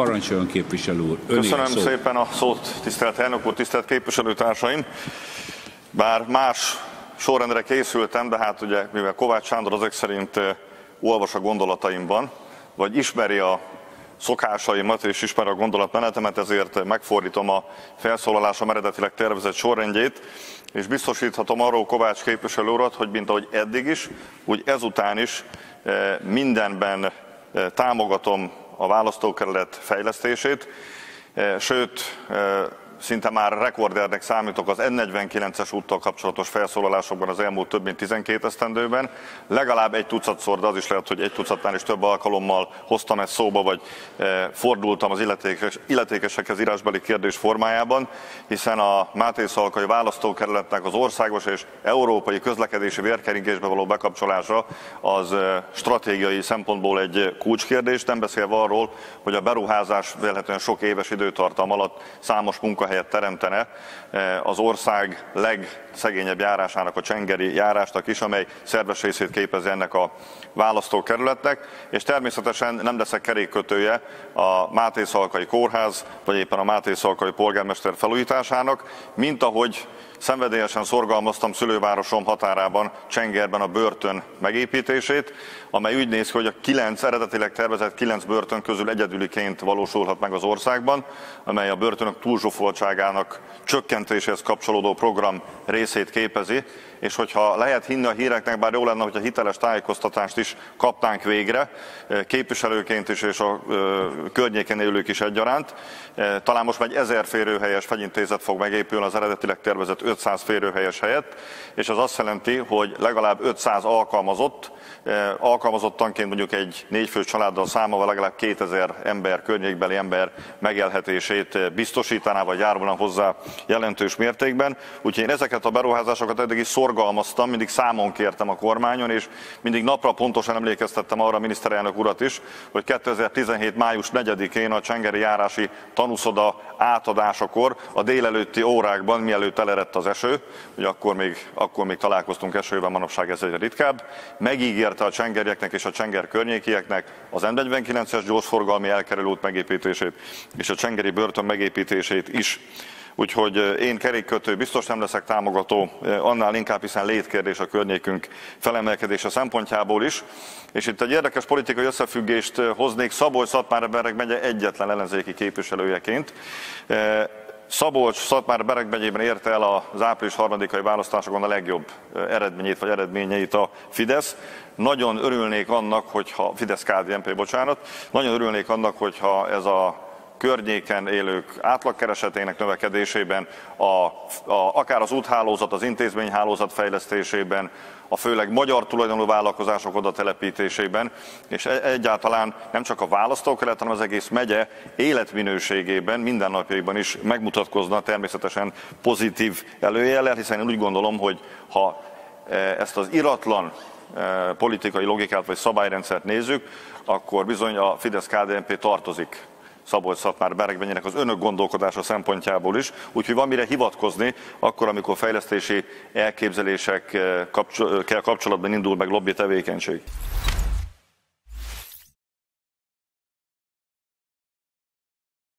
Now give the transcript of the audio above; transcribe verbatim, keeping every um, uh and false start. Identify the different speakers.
Speaker 1: Parancsoljon, képviselő úr.
Speaker 2: Köszönöm szépen a szót, tisztelt elnök úr, tisztelt képviselőtársaim. Bár más sorrendre készültem, de hát ugye, mivel Kovács Sándor azok szerint olvas a gondolataimban, vagy ismeri a szokásaimat és ismeri a gondolatmenetemet, ezért megfordítom a felszólalásom eredetileg tervezett sorrendjét, és biztosíthatom arról Kovács képviselő urat, hogy mint ahogy eddig is, úgy ezután is mindenben támogatom a választókerület fejlesztését, sőt, szinte már rekordernek számítok az N negyvenkilences úttal kapcsolatos felszólalásokban az elmúlt több mint tizenkét esztendőben. Legalább egy tucatszor, de az is lehet, hogy egy tucatnál is több alkalommal hoztam ezt szóba, vagy fordultam az illetékes, illetékesekhez írásbeli kérdés formájában, hiszen a Mátészalkai választókerületnek az országos és európai közlekedési vérkeringésbe való bekapcsolása az stratégiai szempontból egy kulcskérdés, nem beszélve arról, hogy a beruházás véletlenül sok éves időtartam alatt számos munkahelyet teremtene az ország legszegényebb járásának, a csengeri járásnak is, amely szerves részét képezi ennek a választókerületnek, és természetesen nem leszek kerékkötője a Mátészalkai Kórház, vagy éppen a Mátészalkai polgármester felújításának, mint ahogy szenvedélyesen szorgalmaztam szülővárosom határában, Csengerben a börtön megépítését, amely úgy néz ki, hogy a kilenc, eredetileg tervezett kilenc börtön közül egyedüliként valósulhat meg az országban, amely a börtönök túlzsúfoltságának csökkentéséhez kapcsolódó program részét képezi, és hogyha lehet hinni a híreknek, bár jó lenne, hogyha hiteles tájékoztatást is kapnánk végre, képviselőként is és a környéken élők is egyaránt. Talán most már egy ezer férőhelyes fegyintézet fog megépülni az eredetileg tervezett ötszáz férőhelyes helyett, és az azt jelenti, hogy legalább ötszáz alkalmazott, alkalmazottanként mondjuk egy négyfős családdal számolva legalább kétezer ember, környékbeli ember megélhetését biztosítaná, vagy járulna hozzá jelentős mértékben. Úgyhogy én ezeket a beruházásokat eddig is szorgalmaztam, mindig számon kértem a kormányon, és mindig napra pontosan emlékeztettem arra a miniszterelnök urat is, hogy kétezer-tizenhét május negyedikén a csengeri járási tanúszoda átadásakor a délelőtti órákban, mielőtt elerett az eső, hogy akkor még, akkor még találkoztunk esőben, manapság ez egyre ritkább, megígérte a csengerieknek és a Csenger környékieknek az N negyvenkilences gyorsforgalmi elkerülő út megépítését és a csengeri börtön megépítését is. Úgyhogy én kerékkötő biztos nem leszek támogató, annál inkább, hiszen létkérdés a környékünk felemelkedése szempontjából is. És itt egy érdekes politikai összefüggést hoznék Szabolcs-Szatmár-Bereg megye egyetlen ellenzéki képviselőjeként. Szabolcs-Szatmár-Bereg megyében érte el az április harmadikai választásokon a legjobb eredményét vagy eredményeit a Fidesz. Nagyon örülnék annak, hogyha Fidesz-ká dé en pé, bocsánat, nagyon örülnék annak, hogyha ez a környéken élők átlagkeresetének növekedésében, a, a, akár az úthálózat, az intézményhálózat fejlesztésében, a főleg magyar tulajdonú vállalkozások oda telepítésében, és egyáltalán nem csak a választókerület, hanem az egész megye életminőségében, mindennapjaiban is megmutatkozna természetesen pozitív előjellel, hiszen én úgy gondolom, hogy ha ezt az iratlan politikai logikát vagy szabályrendszert nézzük, akkor bizony a Fidesz-ká dé en pé tartozik Szabolcs-Szatmár-Bereg megyének az önök gondolkodása szempontjából is, úgyhogy van mire hivatkozni, akkor, amikor fejlesztési elképzelésekkel kapcsolatban indul meg lobby tevékenység.